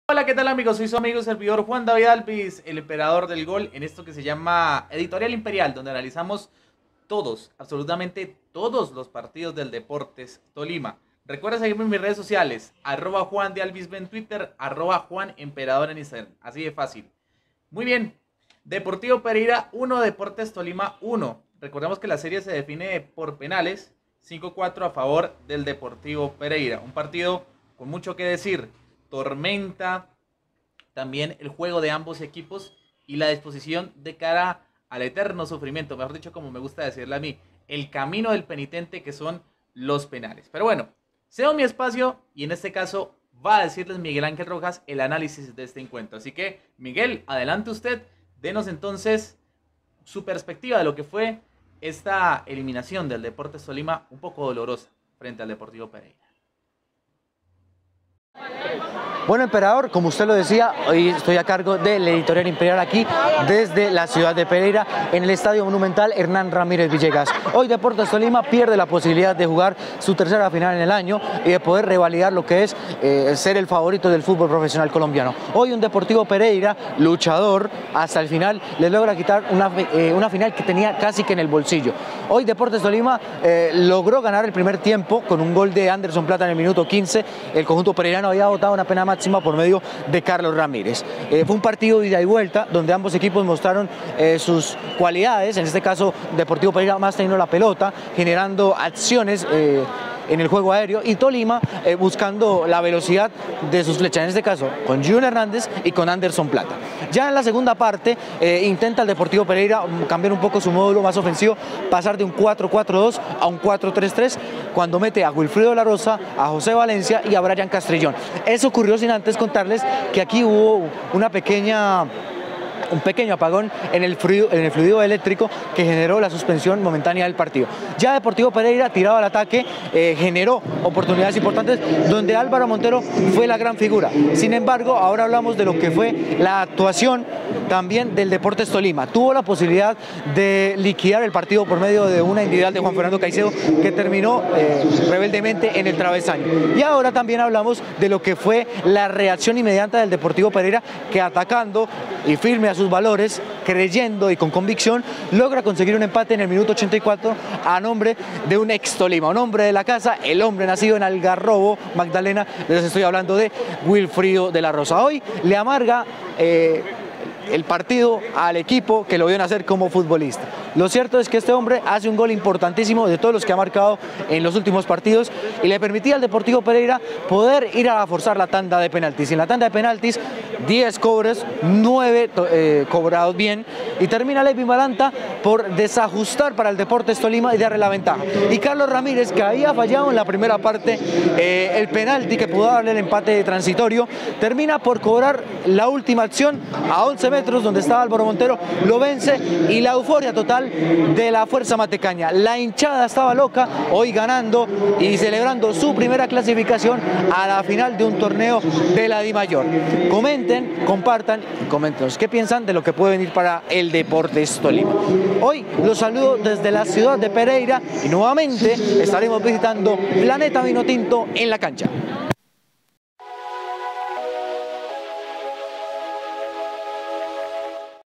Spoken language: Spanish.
Hola, ¿qué tal amigos? Soy su amigo y servidor Juan David Alvis, el emperador del gol, en esto que se llama Editorial Imperial, donde analizamos todos, absolutamente todos los partidos del Deportes Tolima. Recuerda seguirme en mis redes sociales, @Juan de Alvis en Twitter, @Juan Emperador en Instagram, así de fácil. Muy bien, Deportivo Pereira 1, Deportes Tolima 1. Recordemos que la serie se define por penales, 5-4 a favor del Deportivo Pereira. Un partido con mucho que decir. Tormenta, también el juego de ambos equipos y la disposición de cara al eterno sufrimiento, mejor dicho, como me gusta decirle a mí, el camino del penitente que son los penales. Pero bueno, cedo mi espacio y en este caso va a decirles Miguel Ángel Rojas el análisis de este encuentro. Así que, Miguel, adelante usted, denos entonces su perspectiva de lo que fue esta eliminación del Deportes Tolima, un poco dolorosa frente al Deportivo Pereira. Bueno, emperador, como usted lo decía, hoy estoy a cargo del Editorial Imperial aquí desde la ciudad de Pereira, en el Estadio Monumental Hernán Ramírez Villegas. Hoy Deportes Tolima pierde la posibilidad de jugar su tercera final en el año y de poder revalidar lo que es ser el favorito del fútbol profesional colombiano. Hoy un Deportivo Pereira, luchador hasta el final, le logra quitar una final que tenía casi que en el bolsillo. Hoy Deportes Tolima logró ganar el primer tiempo con un gol de Anderson Plata en el minuto 15. El conjunto pereirano había votado una pena máxima por medio de Carlos Ramírez. Fue un partido de ida y vuelta donde ambos equipos mostraron sus cualidades, en este caso Deportivo Pereira más teniendo la pelota, generando acciones en el juego aéreo, y Tolima buscando la velocidad de sus flechas, en este caso con Junior Hernández y con Anderson Plata. Ya en la segunda parte intenta el Deportivo Pereira cambiar un poco su módulo más ofensivo, pasar de un 4-4-2 a un 4-3-3, cuando mete a Wilfrido La Rosa, a José Valencia y a Brian Castrillón. Eso ocurrió sin antes contarles que aquí hubo un pequeño apagón en el fluido eléctrico que generó la suspensión momentánea del partido. Ya Deportivo Pereira, tirado al ataque, generó oportunidades importantes donde Álvaro Montero fue la gran figura. Sin embargo, ahora hablamos de lo que fue la actuación también del Deportes Tolima. Tuvo la posibilidad de liquidar el partido por medio de una individual de Juan Fernando Caicedo que terminó rebeldemente en el travesaño. Y ahora también hablamos de lo que fue la reacción inmediata del Deportivo Pereira, que atacando y firme a sus valores, creyendo y con convicción, logra conseguir un empate en el minuto 84 a nombre de un ex Tolima, un hombre de la casa, el hombre nacido en Algarrobo, Magdalena. Les estoy hablando de Wilfrido de La Rosa. Hoy le amarga el partido al equipo que lo vio nacer como futbolista. Lo cierto es que este hombre hace un gol importantísimo de todos los que ha marcado en los últimos partidos y le permitía al Deportivo Pereira poder ir a forzar la tanda de penaltis. Y en la tanda de penaltis, 10 cobres, 9 cobrados bien, y termina Levin Balanta por desajustar para el Deportes Tolima y darle la ventaja. Y Carlos Ramírez, que había fallado en la primera parte el penalti que pudo darle el empate transitorio, termina por cobrar la última acción a 11 metros donde estaba Álvaro Montero, lo vence, y la euforia total de la Fuerza Matecaña. La hinchada estaba loca, hoy ganando y celebrando su primera clasificación a la final de un torneo de la DIMAYOR. Comenten, compartan y coméntenos qué piensan de lo que puede venir para el Deportes Tolima. Hoy los saludo desde la ciudad de Pereira y nuevamente estaremos visitando Planeta Vinotinto en la cancha.